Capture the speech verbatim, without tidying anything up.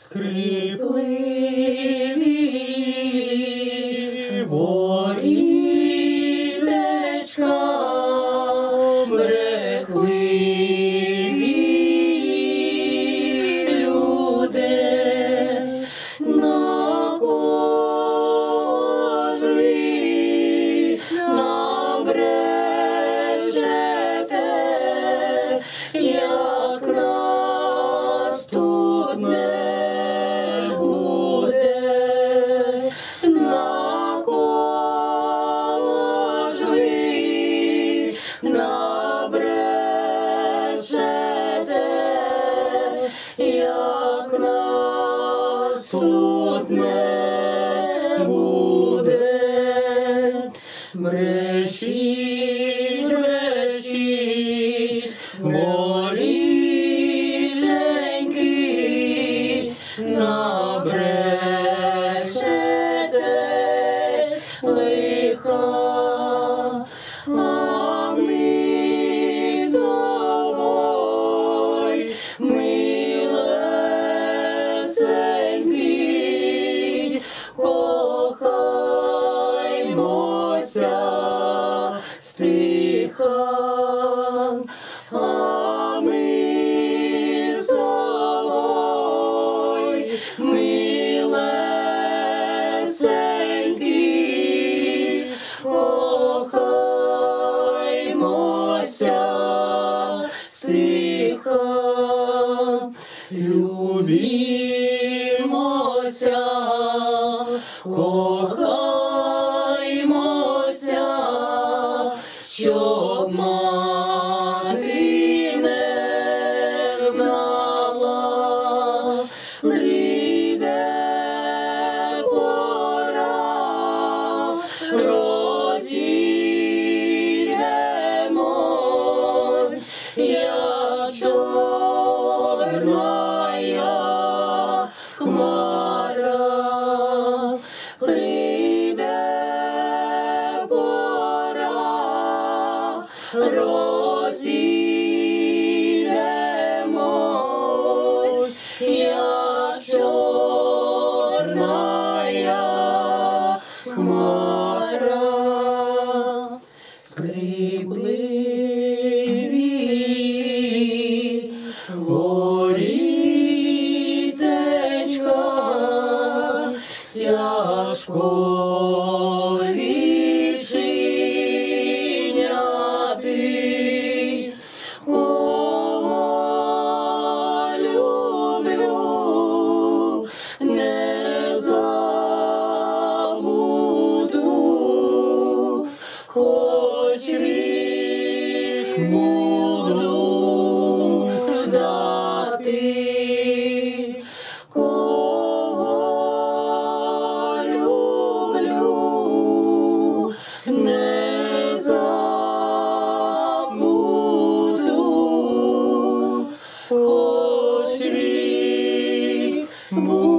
скрипливі ворітечка, брехливі люди, на кого ж ви набрешете, як нас тут не буде, на кого ж ви набрешете, як нас тут не буде. Брешіть, брешіть, воріженьки, набрешетесь лиха, а ми з тобою, милесенькі, кохаймося стиха, а ми з тобою, милесенькі, кохаймося стиха, любімося, кохаймося, щоб мати не знала, прийде пора, розійдемось, як чорная хмара, прийде пора, розійдемось, як чорная хмара. Скрипливі ворітечка, тяжко відчиняти, кого люблю, не забуду, хоч вік буду ждати, кого люблю, не забуду, хоч вік буду